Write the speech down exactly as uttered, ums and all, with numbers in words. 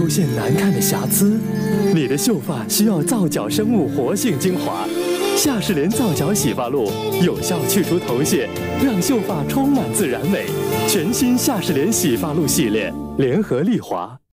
出现难看的瑕疵，你的秀发需要皂角生物活性精华。夏仕莲皂角洗发露有效去除头屑，让秀发充满自然美。全新夏仕莲洗发露系列，联合利华。